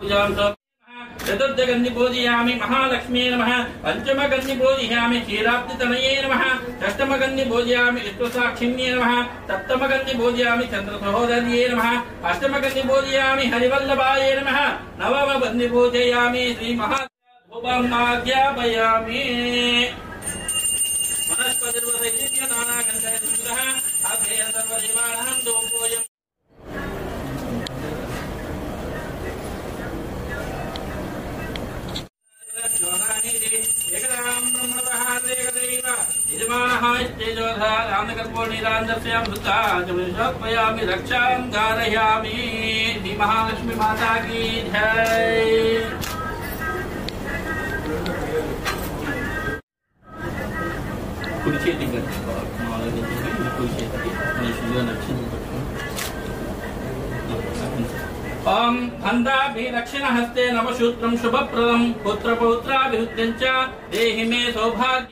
चतुर्थगन्धि पूजयामि महालक्ष्मी नमः। पंचमगन्धि पूजयामि क्षीराब्धितनये नमः। षष्ठमगन्धि पूजयामि विष्णुसाक्षिण्ये नमः। सप्तमगन्धि पूजयामि चन्द्रसहोदर्ये नमः। अष्टमगन्धि पूजयामि हरिवल्लभाय नमः। नवमगन्धि पूजयामि श्रीमहाज्ञापयामि वनस्पतिर्वदैत्य नानागन्धः अभय सर्वदेवानां दोपोयम् यजमानः रक्षां कारयामि। महालक्ष्मी माता की जय। ओम हन्दाभिरक्षिण हस्ते नवशूत्रं शुभप्रदं पुत्रपौत्राभिवृद्धिं च देहि मे सौभाग्य।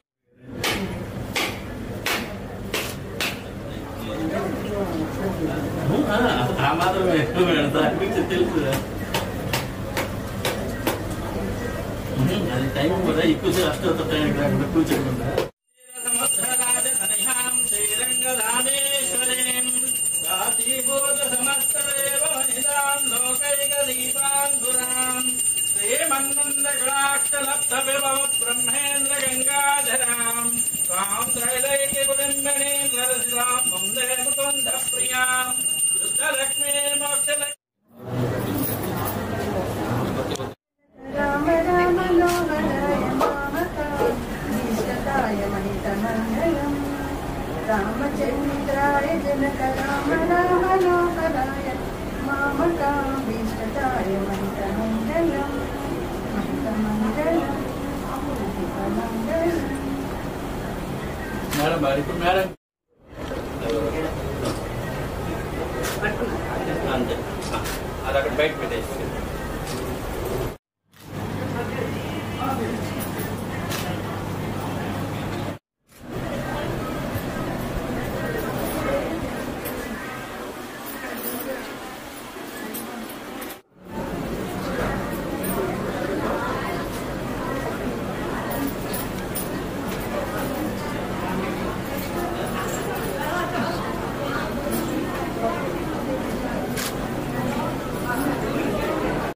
ब्रह्मेन्द्र गंगाधरां स्वां त्रैलोक्य कुटुम्बिनीं वरदां वन्दे मुकुन्द प्रियां शुद्धलक्ष्मी मोक्षलक्ष्मी। राम राम मनोहराय मामकाभीष्टदाय महितमङ्गलम्। रामचन्द्राय जनक राम राम मनोहराय मामकाभीष्टदाय महितमङ्गलम्। मैडम बारीपुर मैडम अंदर बैठ में